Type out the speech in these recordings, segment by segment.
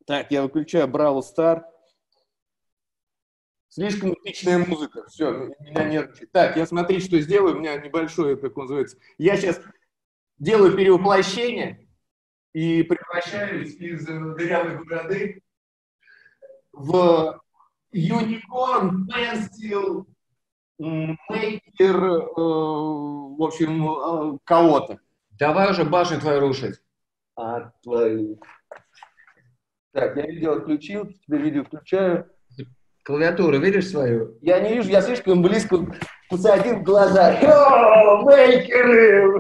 Так, я выключаю Бравл Стар. Слишком эпичная музыка. Все, меня нервничает. Так, я смотри, что сделаю. У меня небольшое, как он называется. Я сейчас делаю перевоплощение и превращаюсь из дырявой бороды в Unicorn Pencil Maker, в общем, кого-то. Давай уже башню твою рушить. Твою. Так, я видео отключил, теперь видео включаю. Клавиатуру видишь свою? Я не вижу, я слишком близко посадил в глаза. О, мейкеры!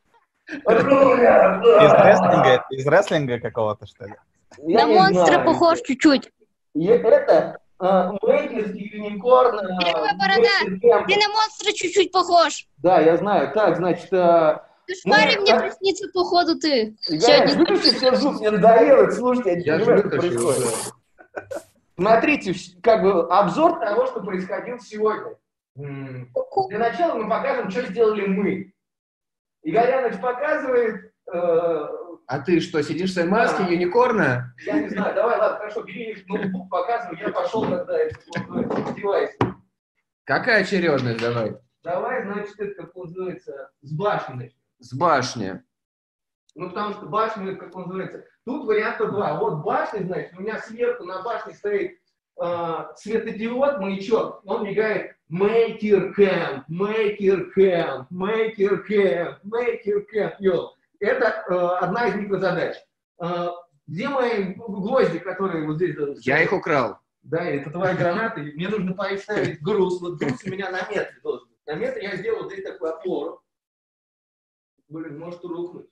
Из рестлинга какого-то, что ли? Я На не монстра знаю. похож чуть-чуть. И это мейкерский юникорн. Дырявая борода. Ты на монстра чуть-чуть похож. Да, я знаю. Так, значит... Кошмаре мне приснится, походу, ты. Я слушайте, все жут, мне надоело, слушайте, я не Я понимаю, же что происходит. Смотрите, как бы обзор того, что происходило сегодня. Для начала мы покажем, что сделали мы. Игорь Янович показывает... А ты что, сидишь в своей маске юникорна? Я не знаю, давай, ладно, хорошо, бери ноутбук, показывай, я пошел тогда, девайс. Какая очередность, давай? Давай, значит, это, как он называется, с башни. С башни. Ну, потому что башня, как он называется, тут варианта два. Вот башня, значит, у меня сверху на башне стоит светодиод, маячок, он мигает Maker Camp, Maker Camp, Maker Camp, Maker Camp. Это одна из микрозадач. Где мои гвозди, которые вот здесь? Я их украл. Да, это твоя граната, и мне нужно поставить груз. Вот груз у меня на метре должен быть. На метре я сделал здесь такую опору. Блин, может рухнуть.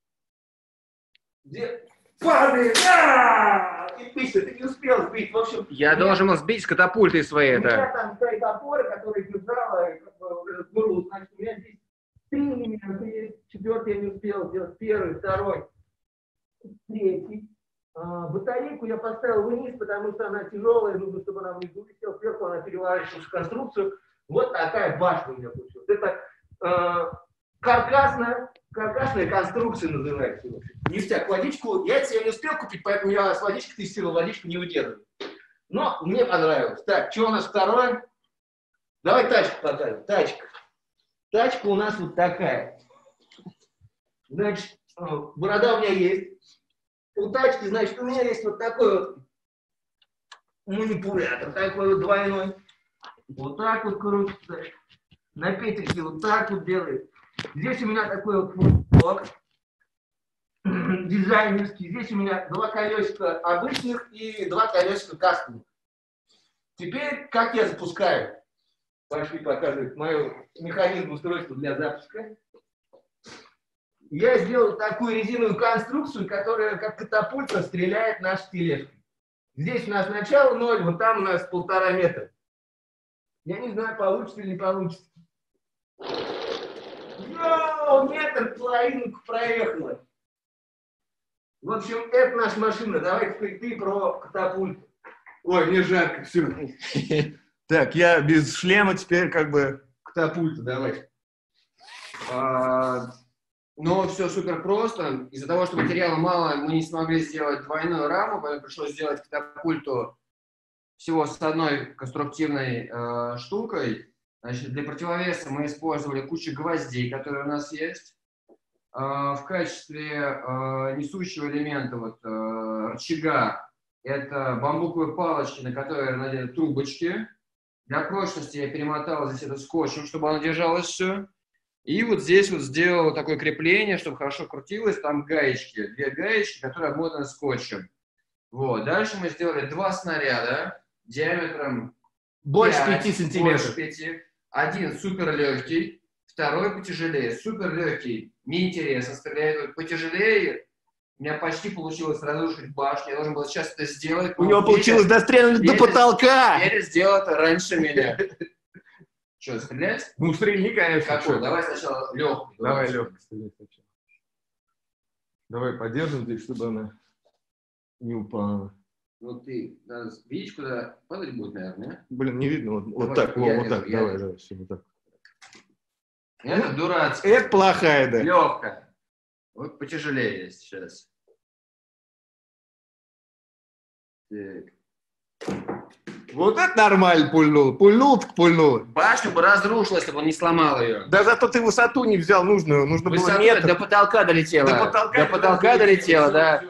Где? Падает! И пишет, ты не успел сбить. В общем, Я должен был сбить с катапультой своей у меня это. там стоит опора, которая держала груз. Значит, у меня здесь 3 элемента есть. 4-й я не успел сделать. 1-й, 2-й, 3-й. Батарейку я поставил вниз, потому что она тяжелая, нужно, чтобы она внизу висела. Сверху она переворачивалась в конструкцию. Вот такая башня у меня получилась. Это каркасная конструкция называется. Ништяк. Водичку, я это себе не успел купить, поэтому я с водичкой тестировал, водичку не выдерживаю. Но мне понравилось. Так, что у нас второе? Давай тачку покажем. Тачка у нас вот такая. Значит, борода у меня есть. У тачки, значит, у меня есть вот такой вот манипулятор, такой вот двойной. Вот так вот крутится. На петельке вот так вот делает. Здесь у меня такой вот флажок дизайнерский. Здесь у меня 2 колесика обычных и 2 колесика кастомных. Теперь, как я запускаю? Пошли показывать мой механизм устройства для запуска. Я сделал такую резиновую конструкцию, которая как катапульта стреляет наш тележку. Здесь у нас начало 0, вот там у нас 1,5 метра. Я не знаю, получится или не получится. Метр половинку проехала. В общем, это наша машина. Давай теперь ты про катапульту. Ой, мне жарко, все. Так, я без шлема теперь как бы катапульту, давай. Но все супер просто. Из-за того, что материала мало, мы не смогли сделать двойную раму, поэтому пришлось сделать катапульту всего с одной конструктивной штукой. Значит, для противовеса мы использовали кучу гвоздей, которые у нас есть. В качестве несущего элемента рычага это бамбуковые палочки, на которые надеты трубочки. Для прочности я перемотал здесь это скотчем, чтобы оно держалось все. И вот здесь вот сделал такое крепление, чтобы хорошо крутилось. Там гаечки, 2 гаечки, которые обмотаны скотчем. Вот. Дальше мы сделали 2 снаряда диаметром Больше 5 сантиметров. Больше 5. Один супер легкий, второй потяжелее. Супер легкий, неинтересно, стреляет потяжелее. У меня почти получилось разрушить башню. Я должен был сейчас это сделать. У него получилось дострелить до потолка. Теперь сделал это раньше меня. Что, стрелять? Ну, стрельни, конечно. Какой? Давай сначала легкий. Давай легкий стрелять сначала. Давай подержим здесь, чтобы она не упала. Вот ты, надо видишь, куда падать будет, наверное? Блин, не видно. Вот Давай, так, вот так. я Давай, все, вот так. Это дурацкая. Это плохая, да. Легкая. Вот потяжелее есть сейчас. Вот это нормально пульнул. Пульнул, так пульнул. Башню бы разрушил, если бы он не сломал ее. Да зато ты высоту не взял нужную. Нужно было метр. До потолка долетела. До потолка долетела, да.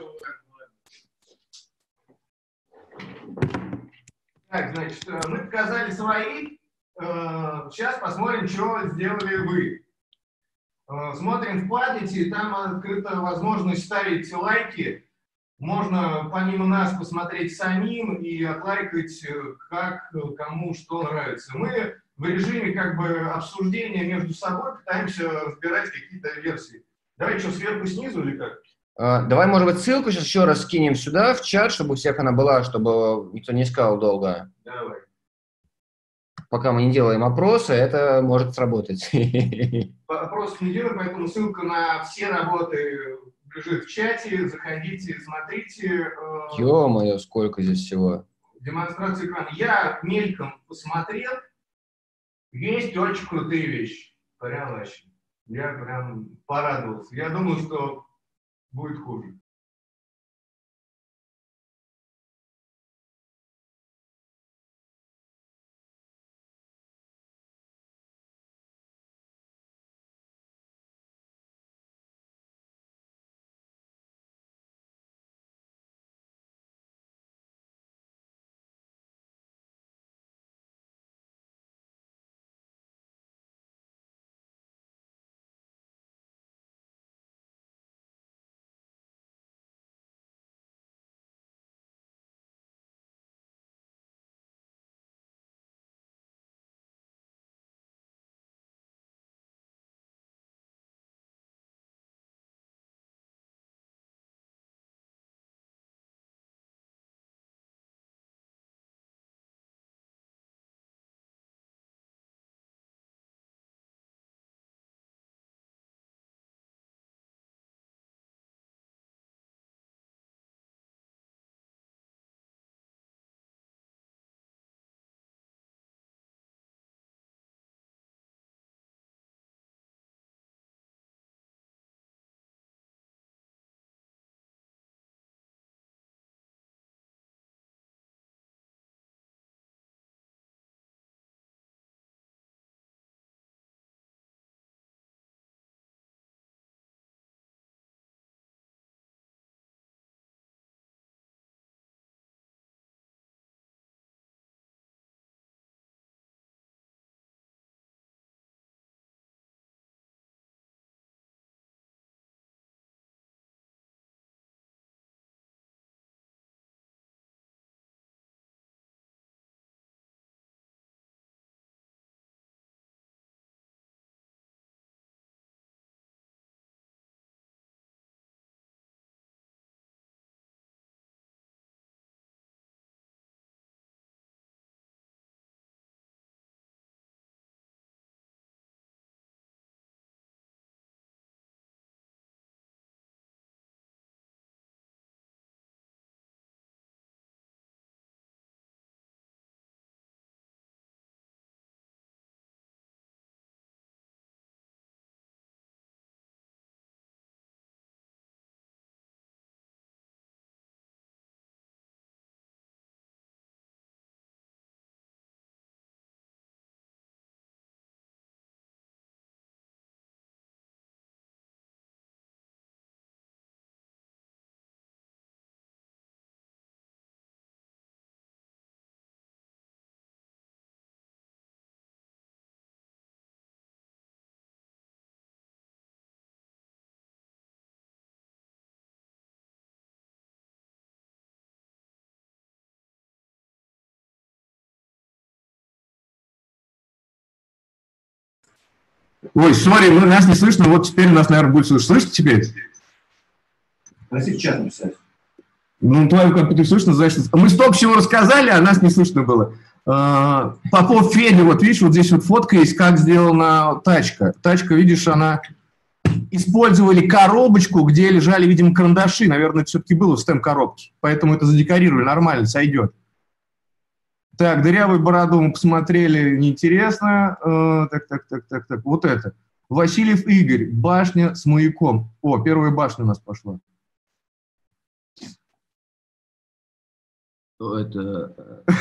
Так, значит, мы показали свои. Сейчас посмотрим, что сделали вы. Смотрим в Padlet, там открыта возможность ставить лайки. Можно помимо нас посмотреть самим и отлайкать, как кому что нравится. Мы в режиме как бы обсуждения между собой пытаемся разбирать какие-то версии. Давай что, сверху снизу или как? Давай, может быть, ссылку сейчас еще раз скинем сюда, в чат, чтобы у всех она была, чтобы никто не искал долго. Давай. Пока мы не делаем опросы, это может сработать. Опрос не делаем, поэтому ссылка на все работы лежит в чате. Заходите, смотрите. Ё-моё, сколько здесь всего. Демонстрация экрана. Я мельком посмотрел. Есть очень крутые вещи. Прям вообще. Я прям порадовался. Я думал, что будет хуже. Ой, сори, нас не слышно, вот теперь нас, наверное, будет слышно. Слышите теперь? Проси в чат написать. Ну, твою компьютер слышно, значит... Мы столько всего рассказали, а нас не слышно было. Попов Федя, вот видишь, вот здесь вот фотка есть, как сделана тачка. Тачка, видишь, она... Использовали коробочку, где лежали, видимо, карандаши. Наверное, это все-таки было в стем-коробке. Поэтому это задекорировали, нормально, сойдет. Так, дырявую бороду мы посмотрели, неинтересно. Так, вот это. Васильев Игорь, башня с маяком. О, первая башня у нас пошла. Это...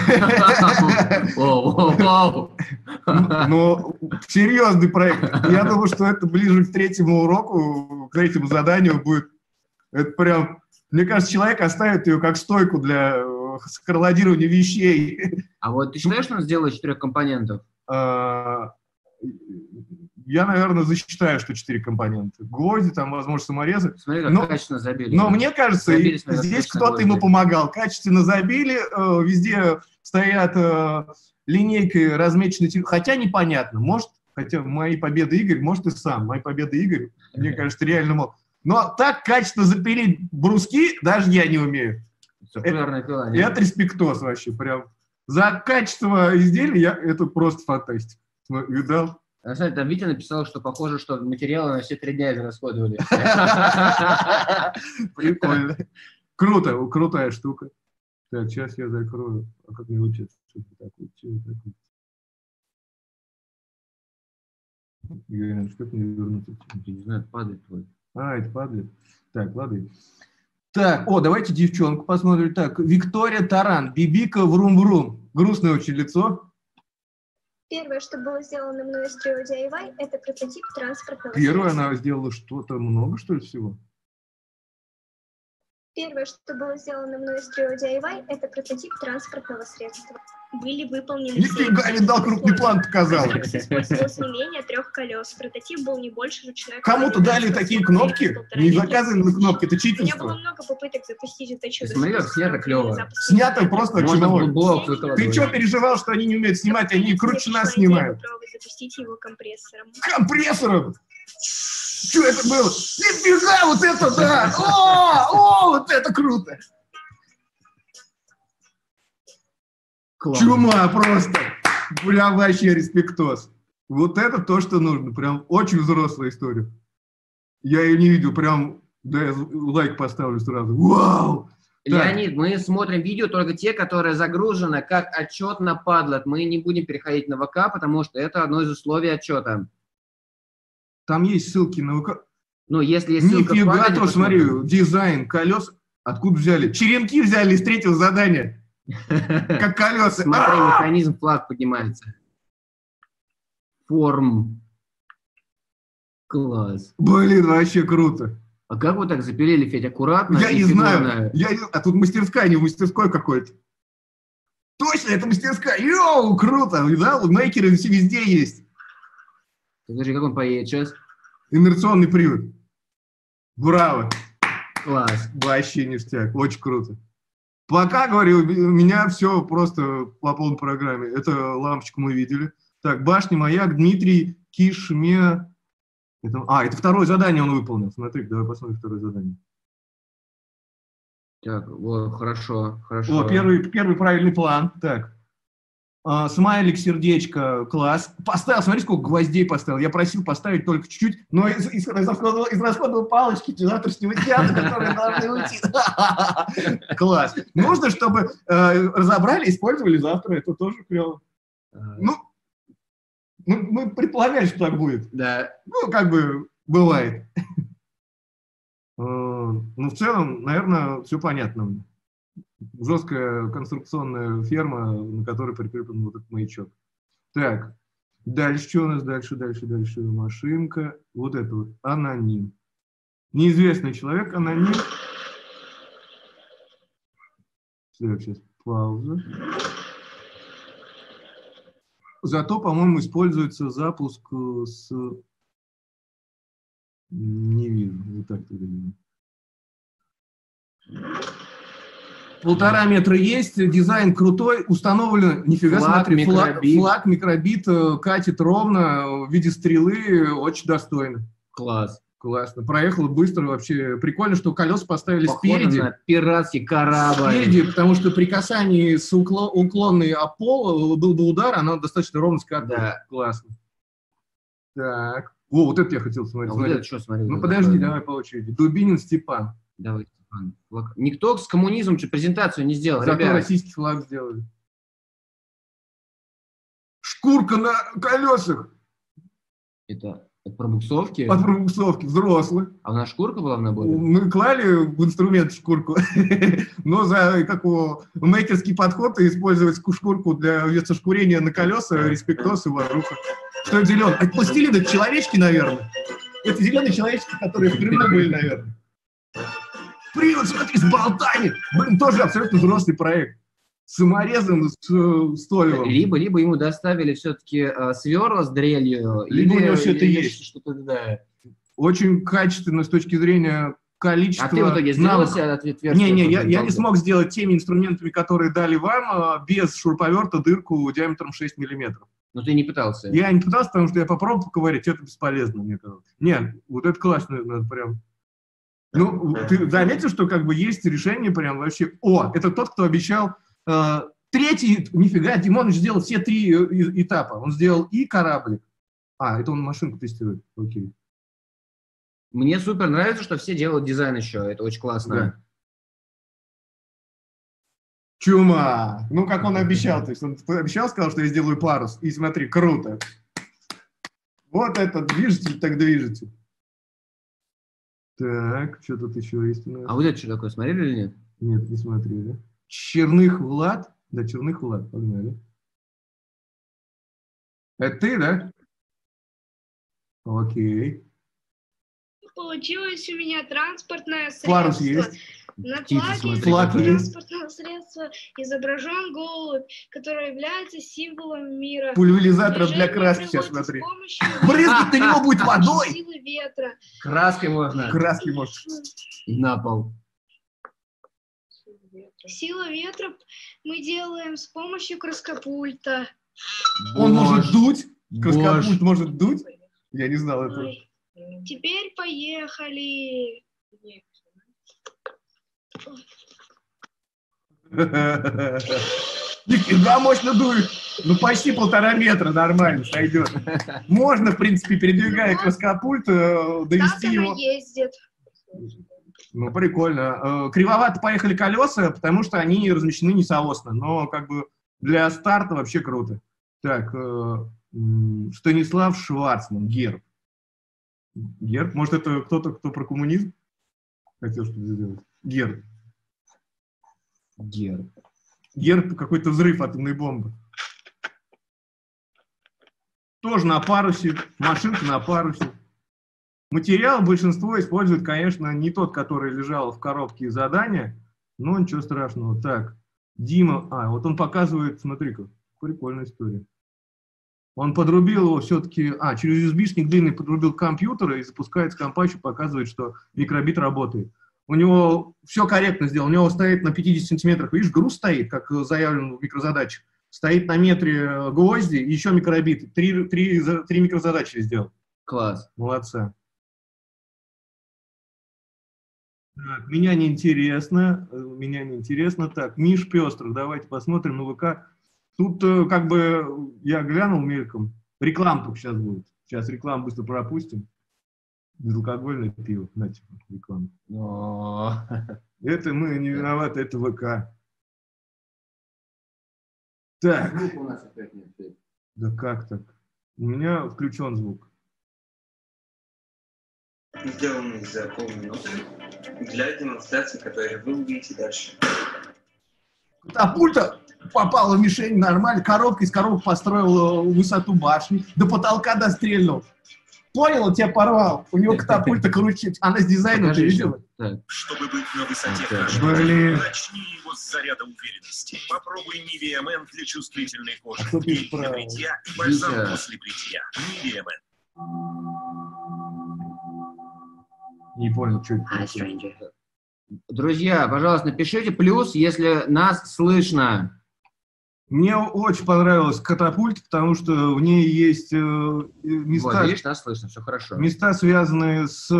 Ну, серьезный проект. Я думаю, что это ближе к третьему уроку, к третьему заданию будет. Это прям... Мне кажется, человек оставит ее как стойку для скарлодирования вещей. А вот ты считаешь, что он сделал 4 компонентов? Я, наверное, засчитаю, что 4 компонента. Гвозди, там, возможно, саморезы. Смотри, как качественно забили. Но мне кажется, забили, здесь кто-то ему помогал. Качественно забили, везде стоят линейкой размечены. Хотя непонятно, может, хотя мои победы Игорь, может и сам. Мои победы Игорь, мне кажется, реально мог. Но так качественно запилить бруски даже я не умею. Это респектоз вообще, прям. За качество изделия это просто фантастика. Видал? На самом деле, там Витя написал, что похоже, что материалы на все 3 дня израсходовали. Прикольно. Круто, крутая штука. Так, сейчас я закрою. А как мне учиться? Юрий, как мне вернуться? Я не знаю, падает твой. Это падает. Так, ладно. Так, давайте девчонку посмотрим. Так, Виктория Таран, Бибика Врум-Врум. Грустное очень лицо. Первое, что было сделано мной из Trio DIY, это прототип транспортного Первое, средства. она сделала что-то много, что ли, всего? Первое, что было сделано мной из Trio DIY, это прототип транспортного средства. Были выполнены... Нифига не дал, крупный план показал. Использовалось не менее 3 колес. Прототип был не больше ручной. Кому-то дали такие кнопки? Не заказаны кнопки, это У меня было читерство. много попыток запустить это чудо. Смотри, как снято клево. Снято просто чиновой. Блок. Ты что переживал, что они не умеют снимать? Они круче нас снимают. Запустить его компрессором. Компрессором? Что это было? Нифига, вот это да! Вот это круто! Класс. Чума просто! Прям вообще респектоз. Вот это то, что нужно. Прям очень взрослая история. Я ее не видел, прям, да, я лайк поставлю сразу. Вау! Леонид, мы смотрим видео только те, которые загружены как отчет на Padlet. Мы не будем переходить на ВК, потому что это одно из условий отчета. Там есть ссылки на ВК. Ну, если есть ссылка в Нифига, Padlet, то смотри, дизайн, колес. Откуда взяли? Черенки взяли из 3-го задания. Как колеса. Смотри, механизм, флаг поднимается. Форм. Класс. Блин, вообще круто. А как вы так запилили, Федь, аккуратно? Я не знаю. А тут мастерская, не в мастерской какой-то. Точно, это мастерская. Йоу, круто. Да, мейкеры везде есть. Скажи, как он поедет сейчас? Инерционный привод. Браво. Класс. Вообще ништяк. Очень круто. Пока, говорю, у меня все просто по полной программе. Это лампочку мы видели. Так, башня, маяк, Дмитрий, Кишме. Это второе задание он выполнил. Смотри, давай посмотрим второе задание. Так, вот, хорошо. Первый правильный план. Так. Смайлик, сердечко, класс. Поставил, смотри, сколько гвоздей поставил. Я просил поставить только чуть-чуть, но из расходовой палочки завтрашнего театра, которые должны уйти. Класс. Нужно, чтобы разобрали, использовали завтра. Это тоже клево. Ну, мы предполагали, что так будет. Да. Ну, как бы бывает. Ну, в целом, наверное, все понятно. Жесткая конструкционная ферма, на которой прикреплен вот этот маячок. Так, дальше что у нас? Дальше. Машинка. Вот это вот. Аноним. Неизвестный человек, аноним. Так, сейчас пауза. Зато, по-моему, используется запуск с... Не вижу. Вот так тогда видно. 1,5 метра есть, дизайн крутой, установлен, нифига, флаг, смотри, микробит. флаг, микробит, катит ровно, в виде стрелы, очень достойно. Класс. Классно, проехало быстро, вообще прикольно, что колеса поставили Похоже спереди. на пиратский корабль. Спереди, потому что при касании с уклонной о пол был бы удар, она достаточно ровно скатывала. Да. Классно. Так, вот это я хотел смотреть. Вот это что, смотри. Ну вот подожди, такое. давай по очереди. Дубинин Степан. Давай, Степан. Никто с коммунизмом презентацию не сделал, Зато ребят. российский флаг сделали. Шкурка на колесах. Это От пробуксовки? От пробуксовки, взрослых. А у нас шкурка была в наборе? Мы клали в инструмент шкурку, но за мейкерский подход и использовать шкурку для вместо шкурения на колеса, респектос и воруха. Что это зеленый? Это пластилин, это человечки, наверное. Это зеленые человечки, которые в Крыму были, наверное. Привод, смотри, с болтами. Блин, тоже абсолютно взрослый проект. С саморезом, с Толевым. Либо ему доставили все-таки сверла с дрелью, Либо у него все это есть. Что-то, да. Очень качественно с точки зрения количества. А ты в итоге сделал себе отверстие? Не, я не смог сделать теми инструментами, которые дали вам, без шуруповерта дырку диаметром 6 миллиметров. Но ты не пытался? Я не пытался, потому что я попробовал поковырять, это бесполезно, мне кажется. Нет, вот это классно, надо прям. Ну, ты заметил, что как бы есть решение прям вообще... О, это тот, кто обещал... Третий, нифига, Димоныч сделал все 3 этапа. Он сделал и кораблик. А, это он машинку тестирует, окей. Мне супер нравится, что все делают дизайн еще, это очень классно. Да. Чума! Ну, как он обещал, то есть он обещал, сказал, что я сделаю парус, и смотри, круто. Вот это движитель, так движитель. Так, что тут еще есть у нас? А вот это что такое, смотрели или нет? Нет, не смотрели. Черных Влад? Да, Черных Влад, погнали. Это ты, да? Окей. Получилось у меня транспортное средство. Парус есть. На Птицы, флаге смотри. Флаг этого есть. транспортного средства изображен голубь, который является символом мира. Пульверизатор для Движение краски, сейчас приводится смотри. с помощью Брызгать на него будет водой! силы ветра. Краской можно. Краски может. И на пол. Сила ветра мы делаем с помощью краскопульта. Он может дуть? Бош. Краскопульт может дуть? Я не знал этого. Ой. Теперь поехали. Нифига мощно дует. Ну, почти 1,5 метра, нормально, сойдет. Можно, в принципе, передвигая краскопульт, довести Так его. она ездит. Ну, прикольно. Кривовато поехали колеса, потому что они размещены несоосно. Но, как бы, для старта вообще круто. Так, Станислав Шварцман, герб. Герб? Может, это кто-то, кто про коммунизм хотел что-то сделать? Герб. Герб. Герб какой-то взрыв атомной бомбы. Тоже на парусе, машинка на парусе. Материал большинство использует, конечно, не тот, который лежал в коробке задания, но ничего страшного. Так, Дима, вот он показывает, смотри-ка, прикольная история. Он подрубил его все-таки, через USB-шник длинный подрубил компьютер и запускает с компа, еще показывает, что микробит работает. У него все корректно сделано, у него стоит на 50 сантиметрах, видишь, груз стоит, как заявлено в микрозадачах. Стоит на метре гвозди и еще микробиты. Три микрозадачи сделал. Класс. Молодца. Так, меня не интересно. Так, Миш Пестров, давайте посмотрим на ВК. Тут как бы я глянул мельком. Реклама только сейчас будет. Сейчас рекламу быстро пропустим. Безалкогольное пиво. На, типа, рекламу. Это мы не виноваты, это ВК. Так. Звука у нас опять нет. Да как так? У меня включен звук. Сделанный за полминуты для демонстрации, которую вы увидите дальше. Катапульта попала в мишень нормально, коробка из коробок построила высоту башни, до потолка дострельнул. Понял, он тебя порвал. У него катапульта круче. Она с дизайном, ты видела? Чтобы быть на высоте Блин. начни его с заряда уверенности. Попробуй Nivea Men для чувствительной кожи. Кто Гель пишет для про- бритья и бальзам Витя. после бритья. Nivea Men. Не понял, что это. Друзья, пожалуйста, напишите плюс, если нас слышно. Мне очень понравилась катапульта, потому что в ней есть места, Вот, видишь, нас слышно, все хорошо. места, связанные с,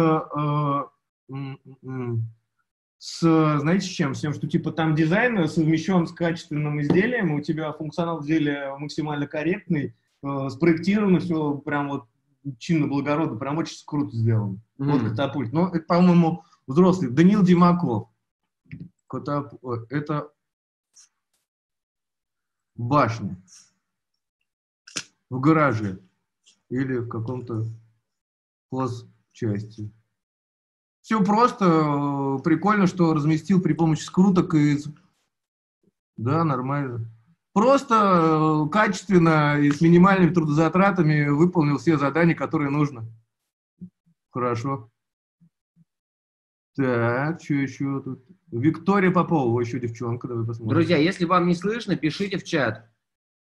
знаете, с чем? С тем, что типа там дизайн совмещен с качественным изделием, у тебя функционал изделия максимально корректный, спроектировано все прям вот чинно-благородно, прям очень круто сделано. Вот катапульт. Но это, по-моему, взрослый. Даниил Димаков. Это башня. В гараже. Или в каком-то хозчасти. Все просто, прикольно, что разместил при помощи скруток и... Да, нормально. Просто качественно и с минимальными трудозатратами выполнил все задания, которые нужно. Хорошо. Так, что еще тут? Виктория Попова, еще девчонка, давай посмотрим. Друзья, если вам не слышно, пишите в чат.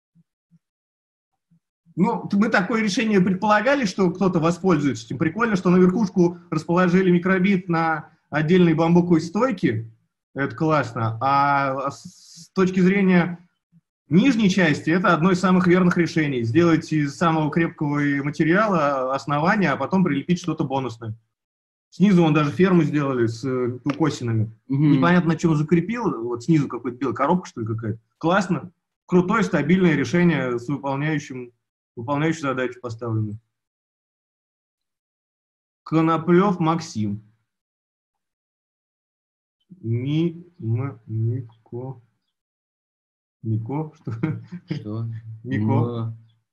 Ну, мы такое решение предполагали, что кто-то воспользуется этим. Прикольно, что на верхушку расположили микробит на отдельной бамбуковой стойке. Это классно. А с точки зрения нижней части, это одно из самых верных решений. Сделать из самого крепкого материала основание, а потом прилепить что-то бонусное. Снизу вон даже ферму сделали с укосинами. Непонятно, на чем закрепил. Вот снизу какой-то белая коробка, что ли, какая-то. Классно. Крутое, стабильное решение с выполняющей задачу поставленную. Коноплев Максим. Мико. Мико? Что? Что? Мико.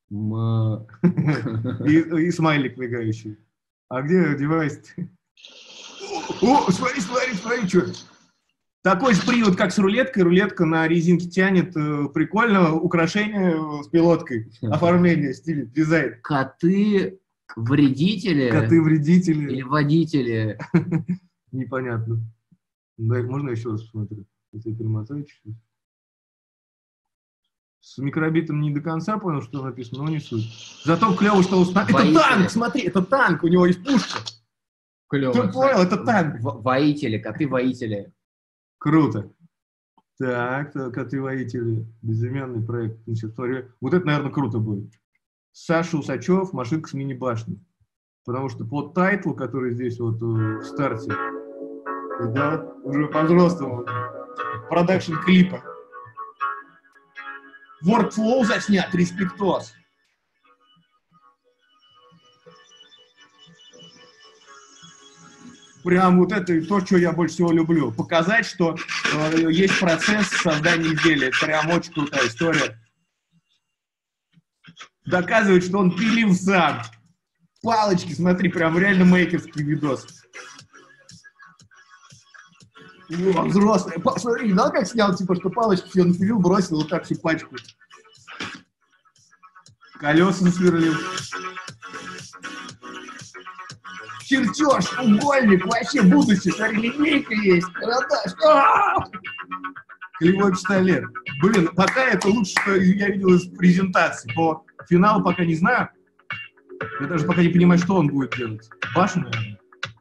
И смайлик мигающий. А где девайс-то? О, смотри, что. Такой же привод, как с рулеткой. Рулетка на резинке тянет. Прикольно. Украшение с пилоткой. Оформление, стиль, дизайн. Коты-вредители? Коты-вредители. Или водители? Непонятно. Да, можно еще раз посмотреть? Если я перемотаю чуть-чуть. С микробитом не до конца понял, что написано, но не суть. Зато клево, что... Это танк, смотри, это танк, у него есть пушка. Клево. Ты понял, это танк. Воители, коты-воители. Круто. Так, коты-воители. Безымянный проект. Значит, вот это, наверное, круто будет. Саша Усачев, машинка с мини-башней. Потому что под тайтл, который здесь вот в старте, да, уже по-взрослому. Продакшн клипа. Workflow заснят, респектос. Прям вот это то, что я больше всего люблю. Показать, что есть процесс создания изделия. Это прям очень крутая история. Доказывает, что он пилил сам. Палочки, смотри, прям реально мейкерский видос. О, взрослый. Смотри, да, как снял, типа, что палочки все напилил, бросил вот так всю пачку. Колеса насверлил. Чертеж, угольник, вообще будущее. Смотри, линейка есть. Клевой пистолет. Блин, пока это лучше, что я видел из презентации. По финалу пока не знаю. Я даже пока не понимаю, что он будет делать. Башню, наверное.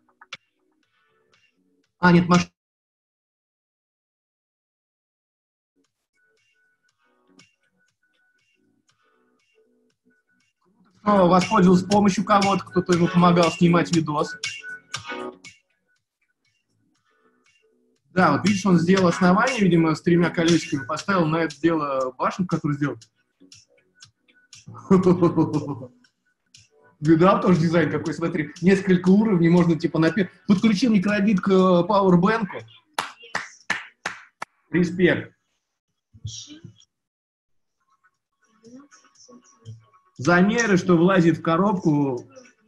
А, нет, машина. Воспользовался помощью кого-то, кто-то ему помогал снимать видос. Да, вот видишь, он сделал основание, видимо, с 3 колесиками, поставил на это дело башню, которую сделал. Видал тоже дизайн какой, смотри, несколько уровней, можно типа подключил микробит к пауэрбэнку. Респект. Замеры, что влазит в коробку.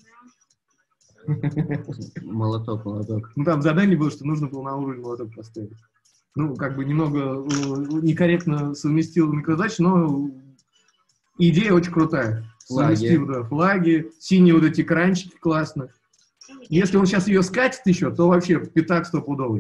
Молоток. Ну, там задание было, что нужно было на уровень молоток поставить. Ну, как бы немного некорректно совместил микрозадачи, но идея очень крутая. Совместил, да, флаги, синие вот эти кранчики, классно. Если он сейчас ее скатит еще, то вообще пятак стопудовый.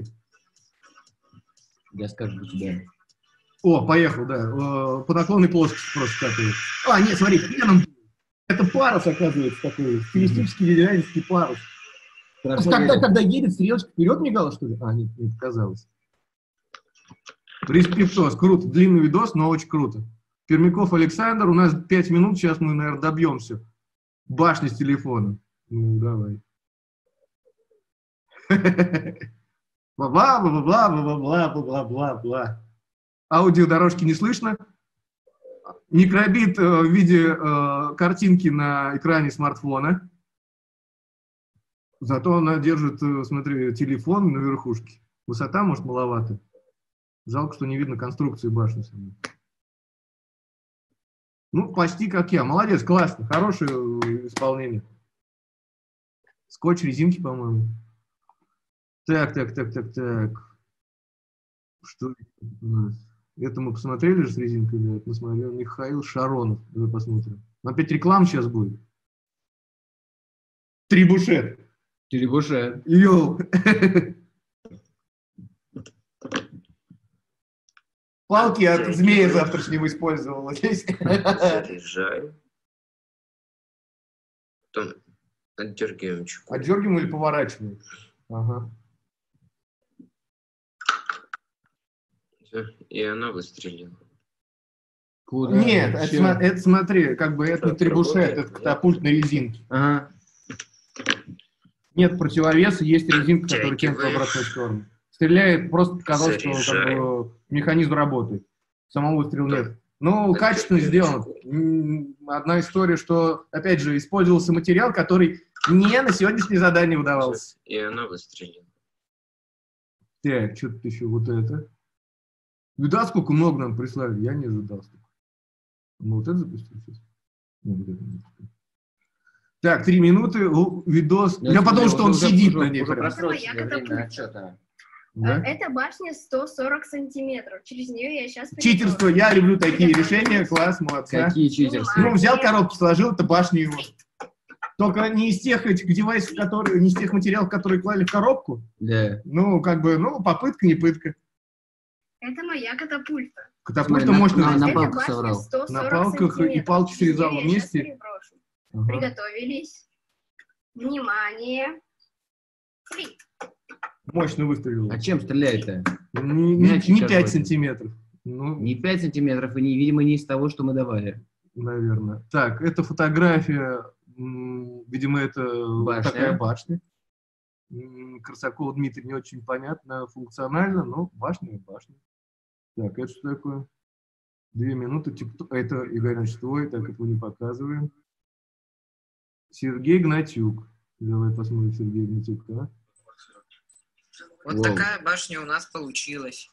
Я скажу тебя. О, поехал, да. По наклонной плоскости просто катает. А, нет, смотри, пеном. Это парус, оказывается, такой. Стилистический деревянский парус. Когда едет, стрелочка вперед мигала, что ли? А, нет, не показалось. Респектос. Круто. Длинный видос, но очень круто. Пермяков Александр. У нас 5 минут, сейчас мы, наверное, добьемся. Башни с телефона. Ну, давай. Бла-бла-бла-бла-бла-бла-бла-бла-бла. Аудиодорожки не слышно. Микробит в виде картинки на экране смартфона. Зато она держит, смотри, телефон на верхушке. Высота, может, маловато. Жалко, что не видно конструкции башни. Ну, почти как я. Молодец, классно. Хорошее исполнение. Скотч, резинки, по-моему. Так. Что это у нас? Это мы посмотрели же с резинкой? Да, мы смотрели. Михаил Шаронов. Давай посмотрим. Опять реклама сейчас будет. Трибушет. Йоу. Палки от змея завтрашнего использовала здесь. Заряжаю. Потом отдергиваем чеку. Отдергиваем или поворачиваем? Ага. Всё, и она выстрелила. Куда? Нет, это смотри, как бы это не трибушет, это катапульт на резинке. Ага. Нет противовеса, есть резинка, которая тянет в обратную сторону. Стреляет, просто показалось, что как бы, механизм работает. Самого выстрела нет. Ну, качественно сделано. Одна история, что, опять же, использовался материал, который не на сегодняшнее задание выдавался. И она выстрелила. Так, что-то еще вот это. Видал, сколько много нам прислали? Я не ожидал столько. Ну, вот это запустил сейчас. Так, 3 минуты, видос. Я подумал, что он сидит на ней. Да? Это башня 140 сантиметров. Через нее я сейчас... Читерство. Я люблю такие решения. Класс, молодцы. Какие читерства? Ну, взял коробки, сложил, это башня его. Только не из тех этих девайсов, которые... Не из тех материалов, которые клали в коробку. Да. Ну, как бы, ну, попытка, не пытка. Это моя катапульта. Катапульта мощная. На палках соврал. На палках и палки срезал вместе. Ага. Приготовились. Внимание. 3. Мощно выстрелил. А чем стреляет-то? Не 5 сантиметров. Ну, не 5 сантиметров, и, видимо, не из того, что мы давали. Наверное. Так, это фотография, видимо, это такая башня. Красаков Дмитрий не очень понятно, функционально, но башня и башня. Так, это что такое? 2 минуты. Это Игорь Иванович твой, так это мы не показываем. Сергей Гнатюк. Давай посмотрим Сергея Гнатюка. Вот такая башня у нас получилась.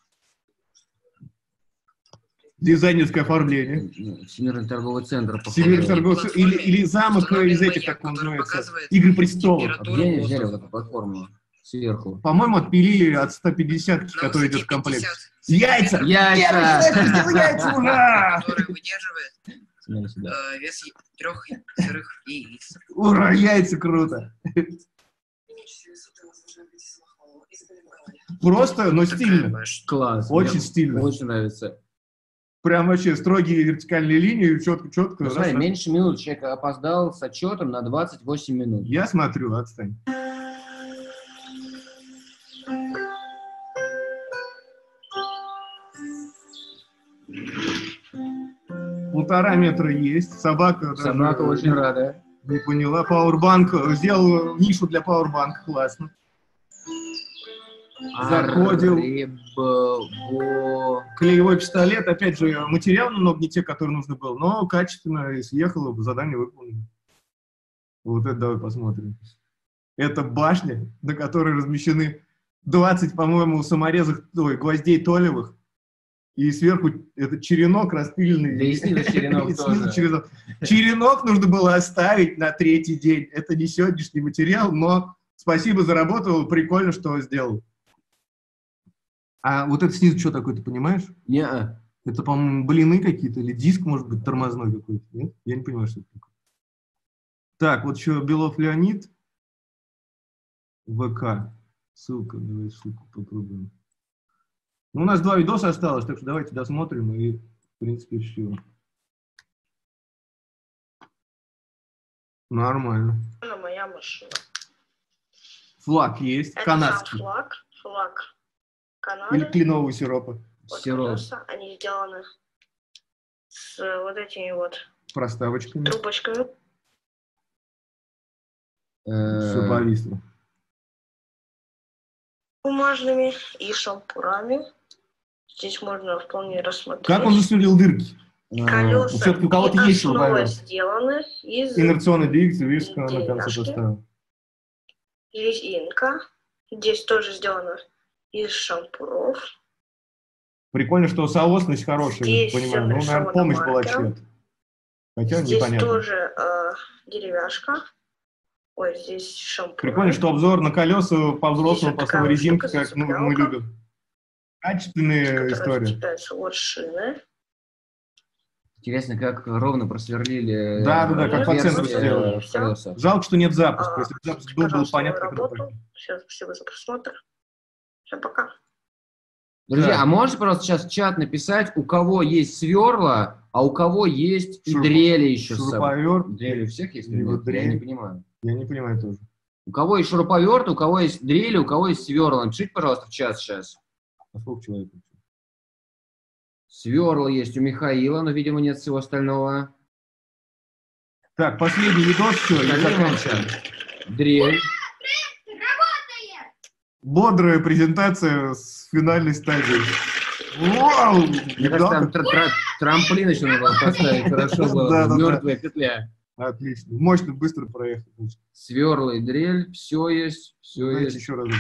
Дизайнерское оформление. Всемирный торговый центр. Всемирный торговый центр. Или замок из этих, как он называется, Игры престолов. Где они взяли вот эту платформу сверху? По-моему, отпилили от 150, который идет в комплект. Яйца! Яйца, ура! Который выдерживает вес 3 сырых яиц. Ура, яйца, круто! Просто, но стильно. Класс. Очень стильно. Очень нравится. Прям вообще строгие вертикальные линии, четко. Ну, смотри, меньше минут человек опоздал с отчетом на 28 минут. Я смотрю, отстань. Полтора метра есть. Собака очень рада. Не поняла. Пауэрбанк. Сделал нишу для пауэрбанка. Классно. Заходил. Клеевой пистолет. Опять же, материал немного не те, который нужно был, но качественно съехало, задание выполнено. Вот это давай посмотрим. Это башня, на которой размещены 20, по-моему, саморезов, гвоздей толевых. И сверху это черенок распиленный. Да и снизу черенок тоже. Черенок нужно было оставить на 3-й день. Это не сегодняшний материал, но спасибо за работу. Прикольно, что сделал. А вот это снизу что такое, ты понимаешь? Не-а. Это, по-моему, блины какие-то или диск, может быть, тормозной какой-то. Нет? Я не понимаю, что это такое. Так, вот еще Белов Леонид. ВК. Ссылка, давай ссылку попробуем. Ну, у нас 2 видоса осталось, так что давайте досмотрим и, в принципе, все. Нормально. Это моя машина. Флаг есть, это канадский. Флаг Канады. Или кленового сиропа. Вот колеса, они сделаны с вот этими вот проставочками. Трубочками. Все повисло. Бумажными и шампурами. Здесь можно вполне рассмотреть. Как он засверлил дырки? Колеса все-таки у кого-то есть снова сделаны из инерционный двигатель, видишь, на конце поставил. Резинка. Здесь тоже сделано из шампуров. Прикольно, что соосность хорошая, здесь понимаю. Ну, наверное, помощь была чья-то. Хотя здесь непонятно. тоже деревяшка. Ой, здесь шампунь. Прикольно, что обзор на колеса по-взрослому, по такая резинке, штука, как мы зацеплялка. любим. Качественные истории. Цепляются вот шины. Интересно, как ровно просверлили. Да, как по центру отверстия сделали. в колесах. Жалко, что нет запуска. Если бы запуск был, было Пожалуйста, понятно, мою как это работу. Все, спасибо за просмотр. Всем пока. Друзья, Да. а можете, пожалуйста, сейчас в чат написать, у кого есть сверла, а у кого есть и дрели еще с собой? Шуруповерт. Дрели у всех есть? И или вот нет? Я дрель. не понимаю. Я не понимаю тоже. У кого есть шуруповерт, у кого есть дрели, у кого есть сверла? Напишите, пожалуйста, в чат сейчас. А сколько человек? Сверла есть у Михаила, но, видимо, нет всего остального. Так, последний видос, все, я заканчиваю. Дрель. Бодрая презентация с финальной стадии. Вау! Мне кажется, там трамплин еще надо было поставить, хорошо было. Да. Мертвая петля. Отлично. Мощно, быстро проехал. Сверла и дрель, все есть, все Давайте есть. еще раз.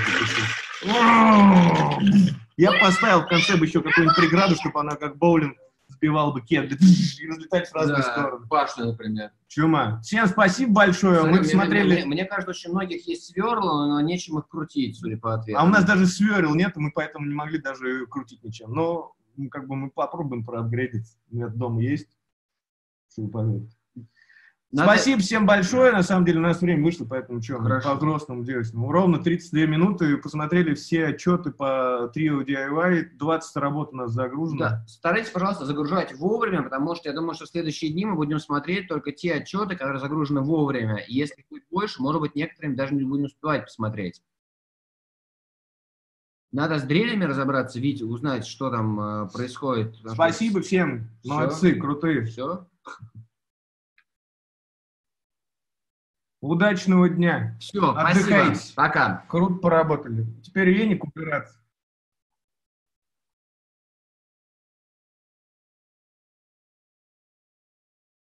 Я поставил в конце бы еще какую-нибудь преграду, чтобы она как боулинг сбивала бы кеды и разлетались в разные стороны. Башню, например. Чума. Всем спасибо большое. Смотри, Мы мне- смотрели... Мне кажется, очень у многих есть сверла, но нечем их крутить, судя по ответу. А у нас даже сверл нет, мы поэтому не могли даже крутить ничем. Но как бы мы попробуем проапгрейдить. У меня дома есть. Шуруповерт. Спасибо всем большое. На самом деле у нас время вышло, поэтому что, мы по-взрослому делать. Ну, ровно 32 минуты. Посмотрели все отчеты по Trio DIY. 20 работ у нас загружено. Да. Старайтесь, пожалуйста, загружать вовремя, потому что я думаю, что в следующие дни мы будем смотреть только те отчеты, которые загружены вовремя. И если будет больше, может быть, некоторыми даже не будем успевать посмотреть. Надо с дрелями разобраться, Витя, узнать, что там происходит. Спасибо всем. Всё. Молодцы, крутые. Все. Удачного дня. Все, Отдыхайте. спасибо. Пока. Круто поработали. Теперь веник убираться.